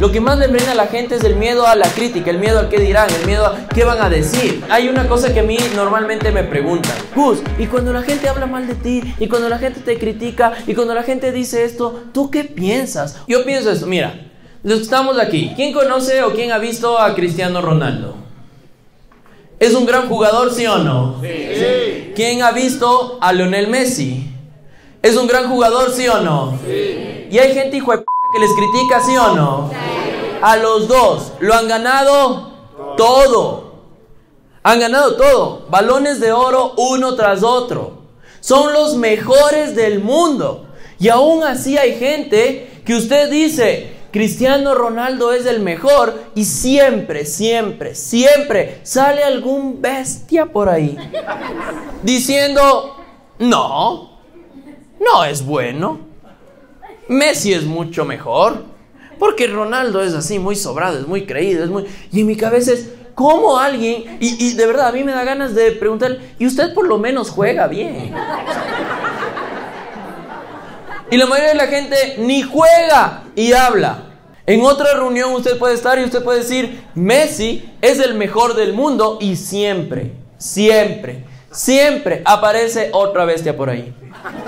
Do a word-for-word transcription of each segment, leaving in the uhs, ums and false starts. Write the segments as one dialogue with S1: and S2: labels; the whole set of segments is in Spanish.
S1: Lo que más le frena a la gente es el miedo a la crítica, el miedo al qué dirán, el miedo a qué van a decir. Hay una cosa que a mí normalmente me preguntan: Gus, y cuando la gente habla mal de ti, y cuando la gente te critica, y cuando la gente dice esto, ¿tú qué piensas? Yo pienso esto, mira, los que estamos aquí, ¿quién conoce o quién ha visto a Cristiano Ronaldo? ¿Es un gran jugador, sí o no? Sí. ¿Quién ha visto a Lionel Messi? ¿Es un gran jugador, sí o no? Sí. ¿Y hay gente hijo de p*** que les critica, sí o no? Sí. A los dos, ¿lo han ganado? Todo. todo. Han ganado todo. Balones de oro uno tras otro. Son los mejores del mundo. Y aún así hay gente que usted dice: Cristiano Ronaldo es el mejor, y siempre, siempre, siempre sale algún bestia por ahí diciendo: no, no es bueno. Messi es mucho mejor, porque Ronaldo es así, muy sobrado, es muy creído, es muy... Y en mi cabeza es, ¿cómo alguien? Y, y de verdad a mí me da ganas de preguntarle: ¿y usted por lo menos juega bien? Y la mayoría de la gente ni juega y habla. En otra reunión usted puede estar y usted puede decir: Messi es el mejor del mundo, y siempre, siempre, siempre aparece otra bestia por ahí.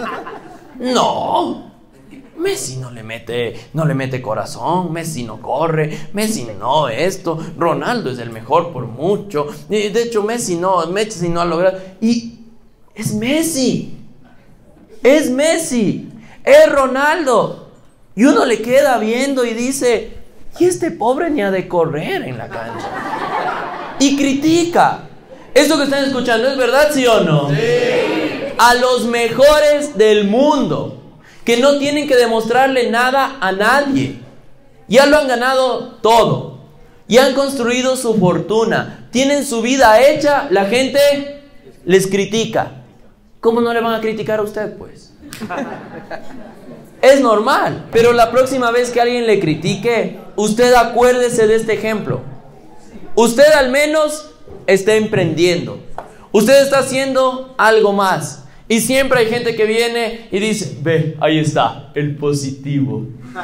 S1: No, Messi no le mete, no le mete corazón, Messi no corre, Messi no esto, Ronaldo es el mejor por mucho. De hecho, Messi no, Messi no ha logrado. Y es Messi, es Messi, es Ronaldo. Y uno le queda viendo y dice: ¿y este pobre ni ha de correr en la cancha? Y critica. ¿Esto que están escuchando es verdad, sí o no? Sí. A los mejores del mundo, que no tienen que demostrarle nada a nadie. Ya lo han ganado todo. Ya han construido su fortuna. Tienen su vida hecha. La gente les critica. ¿Cómo no le van a criticar a usted, pues? Es normal. Pero la próxima vez que alguien le critique, usted acuérdese de este ejemplo. Usted al menos está emprendiendo. Usted está haciendo algo más. Y siempre hay gente que viene y dice: ve, ahí está, el positivo.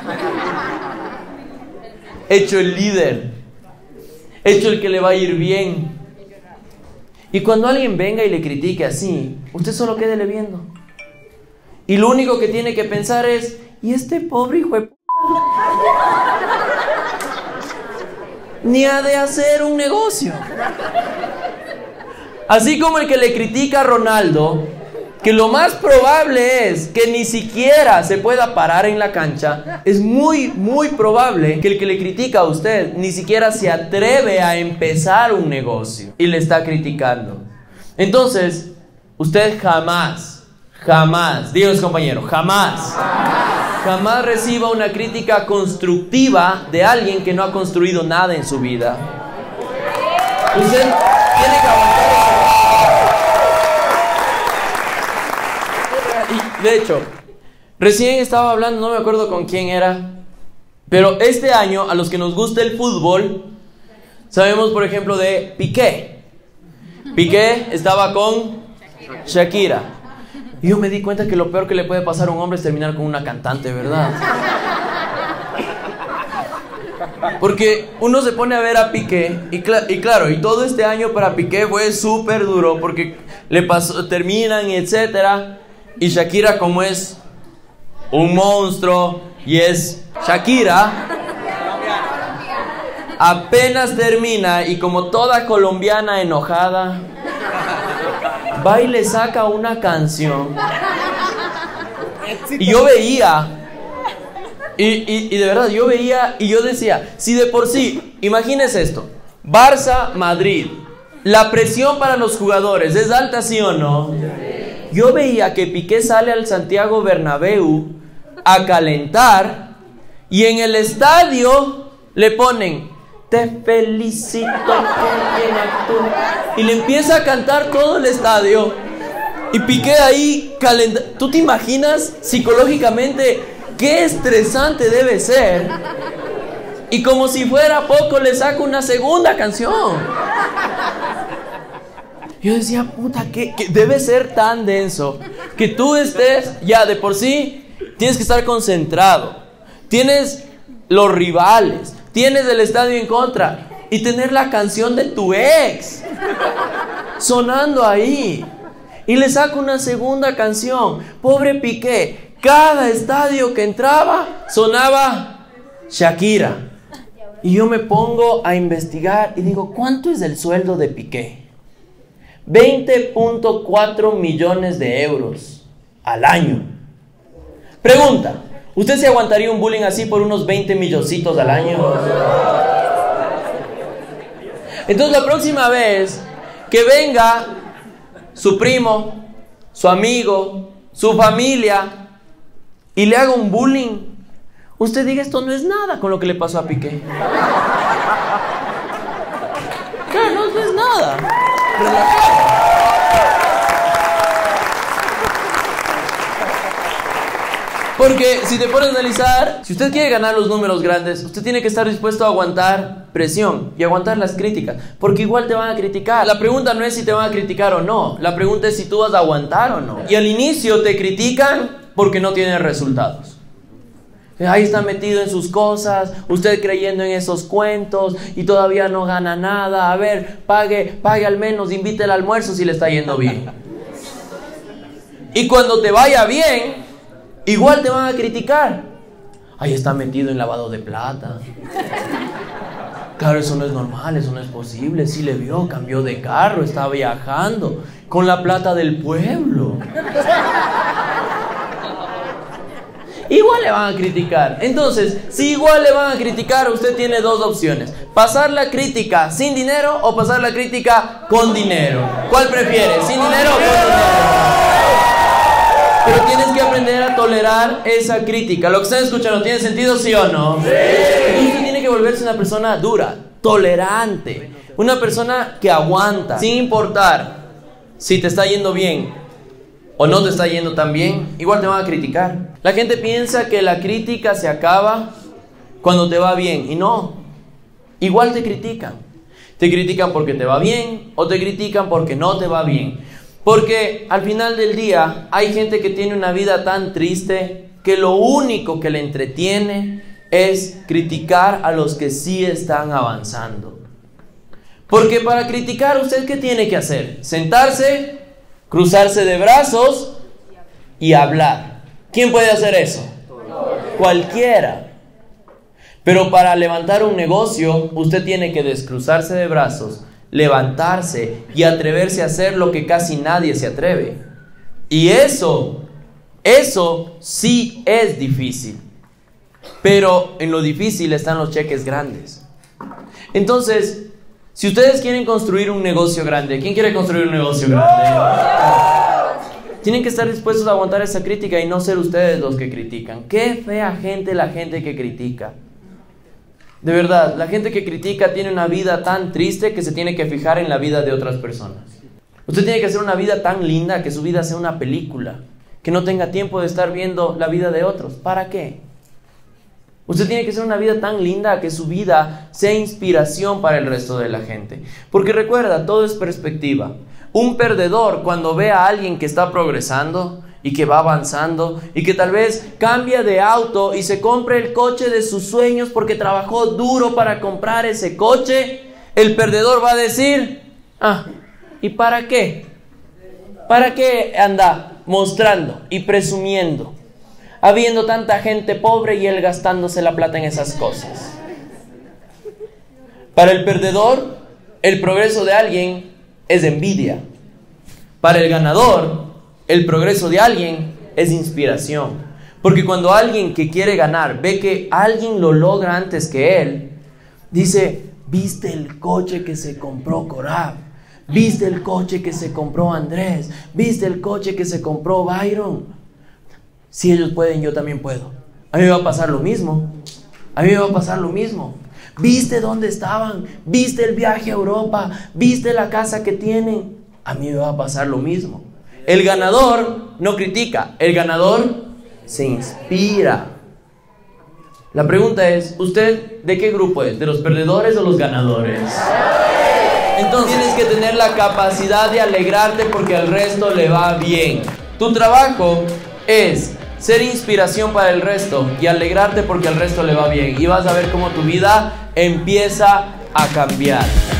S1: Hecho el líder. Hecho el que le va a ir bien. Y cuando alguien venga y le critique así, usted solo quédele viendo. Y lo único que tiene que pensar es: ¿y este pobre hijo de p***? Ni ha de hacer un negocio. Así como el que le critica a Ronaldo, que lo más probable es que ni siquiera se pueda parar en la cancha, es muy, muy probable que el que le critica a usted ni siquiera se atreve a empezar un negocio y le está criticando. Entonces, usted jamás Jamás, díganos compañero, jamás, jamás reciba una crítica constructiva de alguien que no ha construido nada en su vida. Usted tiene que aguantar eso. Y de hecho, recién estaba hablando, no me acuerdo con quién era, pero este año, a los que nos gusta el fútbol, sabemos por ejemplo de Piqué. Piqué estaba con Shakira. Y yo me di cuenta que lo peor que le puede pasar a un hombre es terminar con una cantante, ¿verdad? Porque uno se pone a ver a Piqué y, cl- y claro, y todo este año para Piqué fue súper duro porque le pasó, terminan y etcétera. Y Shakira, como es un monstruo y es Shakira, apenas termina y como toda colombiana enojada, va y le saca una canción. Y yo veía, y, y, y de verdad, yo veía y yo decía, si de por sí, imagínese esto, Barça, Madrid, la presión para los jugadores es alta, ¿sí o no? Yo veía que Piqué sale al Santiago Bernabéu a calentar y en el estadio le ponen: te felicito, que bien actúas. Y le empieza a cantar todo el estadio. Y Piqué ahí calentando. ¿Tú te imaginas psicológicamente qué estresante debe ser? Y como si fuera poco, le saca una segunda canción. Yo decía, puta, que debe ser tan denso que tú estés ya de por sí, tienes que estar concentrado. Tienes los rivales. tienes el estadio en contra y tener la canción de tu ex sonando ahí. Y le saco una segunda canción. Pobre Piqué, cada estadio que entraba sonaba Shakira. Y yo me pongo a investigar y digo, ¿cuánto es el sueldo de Piqué? veinte punto cuatro millones de euros al año. Pregunta, ¿usted se aguantaría un bullying así por unos veinte milloncitos al año? Entonces la próxima vez que venga su primo, su amigo, su familia y le haga un bullying, usted diga, esto no es nada con lo que le pasó a Piqué. Claro, no, no es nada. Relajado. Porque si te pones a analizar, si usted quiere ganar los números grandes, usted tiene que estar dispuesto a aguantar presión y aguantar las críticas, porque igual te van a criticar. La pregunta no es si te van a criticar o no, la pregunta es si tú vas a aguantar o no. Y al inicio te critican porque no tienen resultados. Ahí está metido en sus cosas, usted creyendo en esos cuentos y todavía no gana nada. A ver, pague, pague al menos, invite el almuerzo si le está yendo bien. Y cuando te vaya bien, igual te van a criticar. Ahí está metido en lavado de plata. Claro, eso no es normal, eso no es posible. Sí le vio, cambió de carro, está viajando con la plata del pueblo. Igual le van a criticar. Entonces, si igual le van a criticar, usted tiene dos opciones: pasar la crítica sin dinero o pasar la crítica con dinero. ¿Cuál prefiere? ¿Sin dinero o con dinero? Pero tienes que aprender a tolerar esa crítica. Lo que están escuchando, ¿tiene sentido, sí o no? Sí. Y usted tiene que volverse una persona dura, tolerante, una persona que aguanta, sin importar si te está yendo bien o no te está yendo tan bien, igual te van a criticar. La gente piensa que la crítica se acaba cuando te va bien, y no, igual te critican. Te critican porque te va bien o te critican porque no te va bien. Porque al final del día hay gente que tiene una vida tan triste que lo único que le entretiene es criticar a los que sí están avanzando. Porque para criticar, ¿usted qué tiene que hacer? Sentarse, cruzarse de brazos y hablar. ¿Quién puede hacer eso? Cualquiera. Pero para levantar un negocio, usted tiene que descruzarse de brazos, levantarse y atreverse a hacer lo que casi nadie se atreve. Y eso, eso sí es difícil. Pero en lo difícil están los cheques grandes. Entonces, si ustedes quieren construir un negocio grande, ¿quién quiere construir un negocio grande? Tienen que estar dispuestos a aguantar esa crítica y no ser ustedes los que critican. Qué fea gente la gente que critica. De verdad, la gente que critica tiene una vida tan triste que se tiene que fijar en la vida de otras personas. Usted tiene que hacer una vida tan linda que su vida sea una película, que no tenga tiempo de estar viendo la vida de otros. ¿Para qué? Usted tiene que hacer una vida tan linda que su vida sea inspiración para el resto de la gente. Porque recuerda, todo es perspectiva. Un perdedor, cuando ve a alguien que está progresando y que va avanzando y que tal vez cambia de auto y se compra el coche de sus sueños porque trabajó duro para comprar ese coche, el perdedor va a decir: ah, ¿y para qué? ¿Para qué anda mostrando y presumiendo, habiendo tanta gente pobre y él gastándose la plata en esas cosas? Para el perdedor, el progreso de alguien es envidia. Para el ganador, el progreso de alguien es inspiración. Porque cuando alguien que quiere ganar ve que alguien lo logra antes que él, dice: ¿viste el coche que se compró Corab? ¿Viste el coche que se compró Andrés? ¿Viste el coche que se compró Byron? Si ellos pueden, yo también puedo. A mí me va a pasar lo mismo. A mí me va a pasar lo mismo. ¿Viste dónde estaban? ¿Viste el viaje a Europa? ¿Viste la casa que tienen? A mí me va a pasar lo mismo. El ganador no critica, el ganador se inspira. La pregunta es, ¿usted de qué grupo es? ¿De los perdedores o los ganadores? Entonces tienes que tener la capacidad de alegrarte porque al resto le va bien. Tu trabajo es ser inspiración para el resto y alegrarte porque al resto le va bien. Y vas a ver cómo tu vida empieza a cambiar.